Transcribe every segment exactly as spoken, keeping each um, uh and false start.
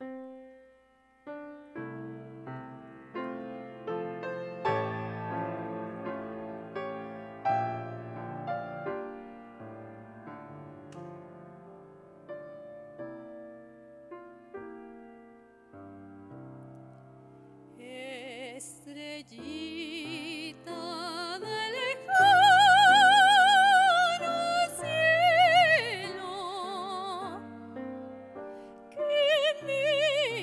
Estrellita del lejano cielo, que mi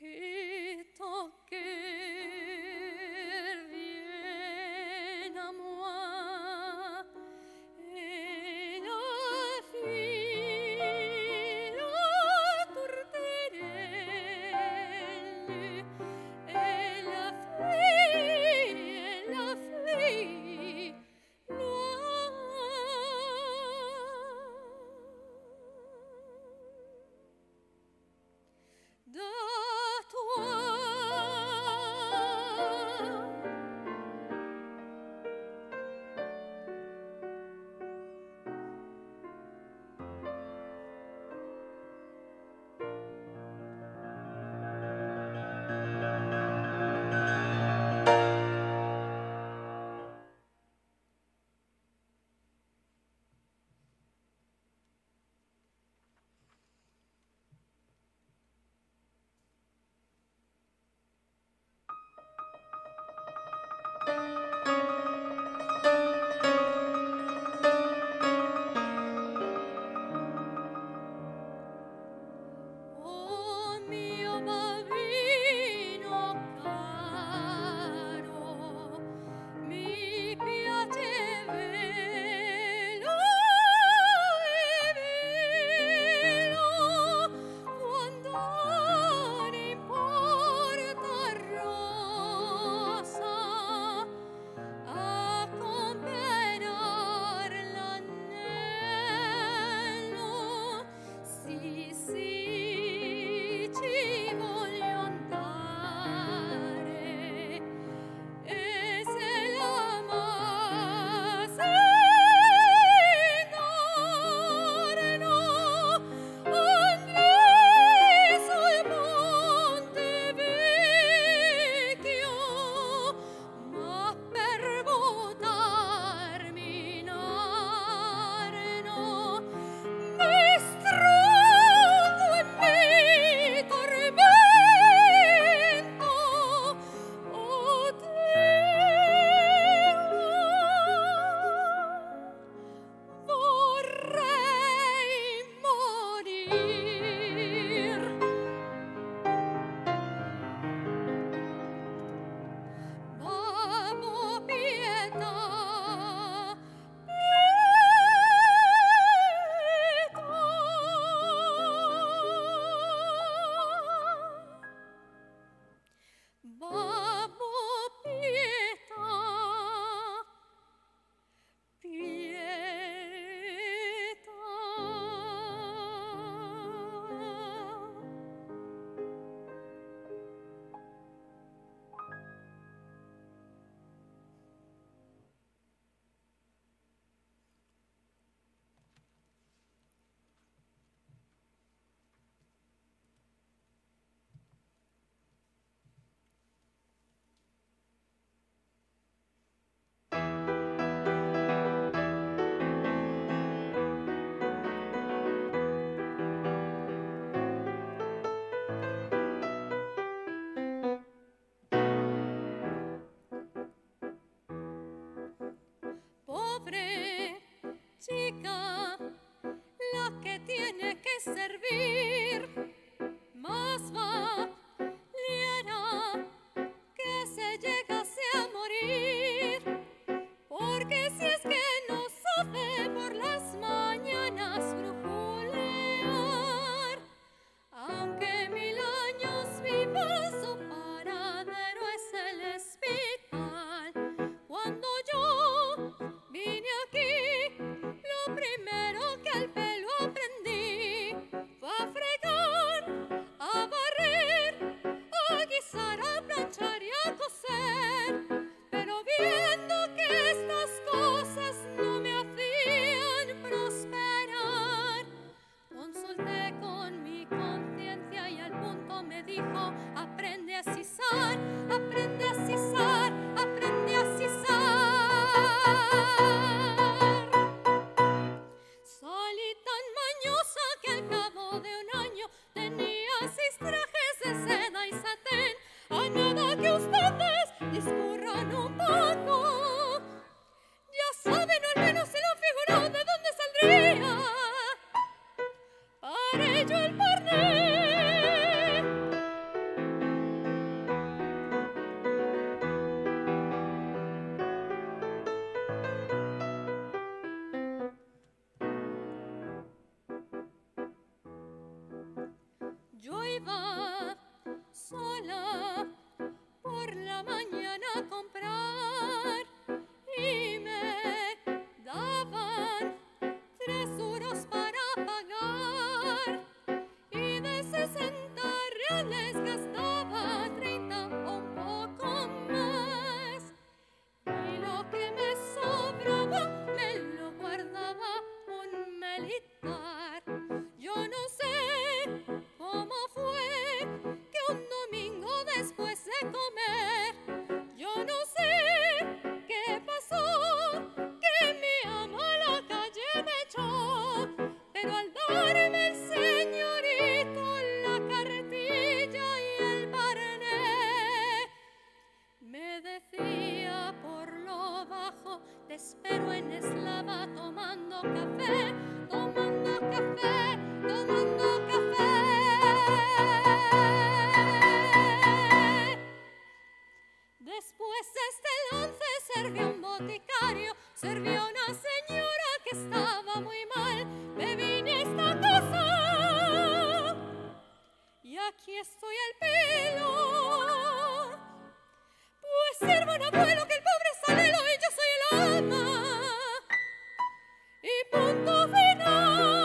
chica la que tiene que servir, más valiera que se llegase a morir, porque si es que no sabe por las mañanas brujulear, aunque mil años viva, su paradero es el hospital. Cuando yo vine aquí, lo primero que al pelo aprendí fue a fregar, a barrer, a guisar, a planchar y a coser. Pero viendo que estas cosas no me hacían prosperar, consulté con mi conciencia y al punto me dijo: aprende a sisar, aprende a sisar, aprende a sisar. Salí tan mañosa que al cabo de un año tenía seis trajes de seda y satén. A nada que ustedes discurran un poco, ya saben, o al menos se lo figuró, de dónde saldría para ello el porné. iba sola por la mañana a comprar y me daban tres euros para pagar y de sesenta reales gastaba treinta o un poco más y lo que me sobraba me lo guardaba un militar. Yo no sé cómo fue que un domingo después de comer, yo no sé qué pasó, que mi amo a la calle me echó, pero al darme el señorito la carretilla y el barnet, me decía por lo bajo, te espero en Eslava tomando café, tomando café, tomando café. Después este lance servía un boticario, servía una señora que estaba muy mal. Me vine a esta casa y aquí estoy al pelo. Pues sirvo un abuelo que el pobre salelo y yo soy el ama. Y punto final.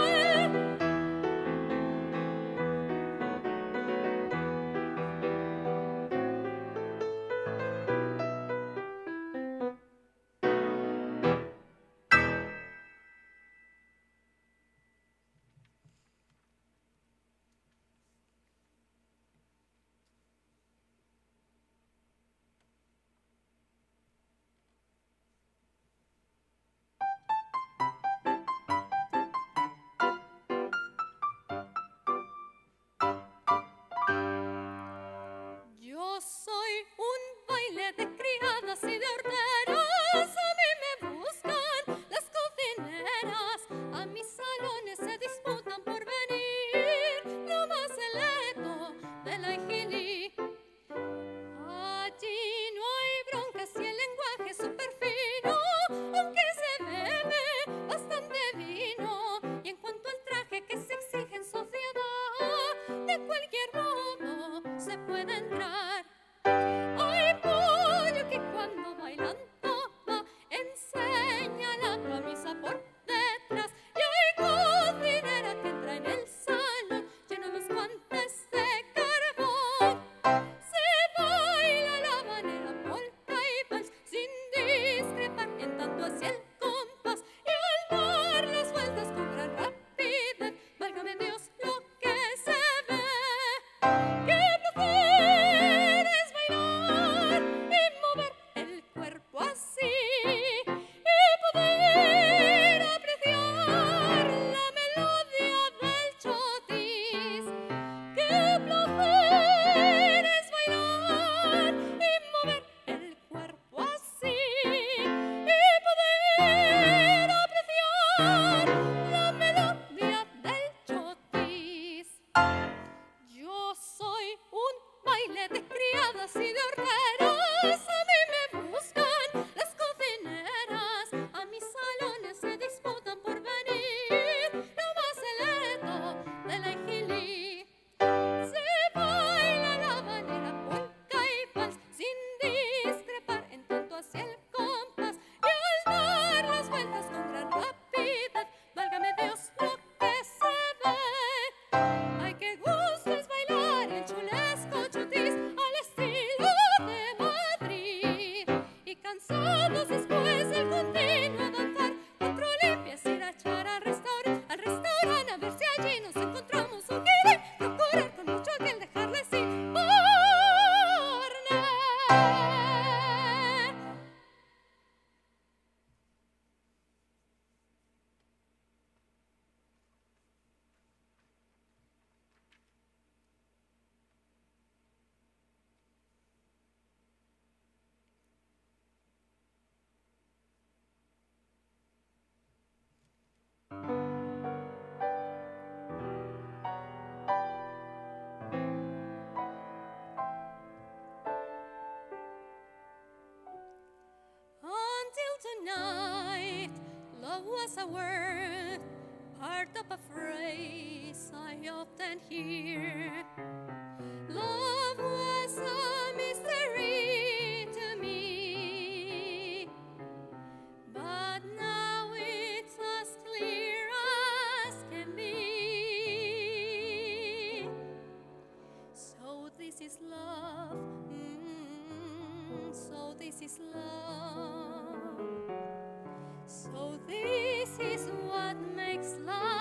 Yo soy un baile de criadas y de horteras, a mí me buscan las cocineras, a mis salones se disputan por venir lo más selecto de la Igilí. Allí no hay broncas y el lenguaje es súper fino, aunque se bebe bastante vino. Y en cuanto al traje que se exige en sociedad, de cualquier modo se puede entrar. Hay pollo que cuando bailan topa enseña la camisa por detrás. Y hay cocinera que entra en el salón lleno los guantes de carbón. Se baila la habanera, polka y vals sin discrepar en tanto hacia el compás. Y al dar las vueltas con gran rapidez, válgame Dios lo que se ve. ¡Qué placer es bailar y mover el cuerpo así! Y poder apreciar la melodía del chotis. ¡Qué placer es bailar y mover el cuerpo así! Y poder apreciar la melodía del chotis. Yo soy un baile de criadas y de horteras, a mí me buscan las cocineras, a mis salones se disputan por venir lo más selecto de la Igilí. Se baila la habanera, polka y vals sin discrepar en tanto hacia el compás. Y al dar las vueltas con gran rapidez, válgame Dios lo que se ve. ¡Ay, qué gusto es bailar el chulesco chotis al estilo de Madrid! Y cansados después del continuo danzar, otro limpia es ir a echar al restaurante, al restaurante a ver si allí nos encontramos un guiri, procurar con mucho aquel dejarle sin barnet. Tonight, love was a word, part of a phrase I often hear. this is love. Mm, so this is love. So this is what makes love.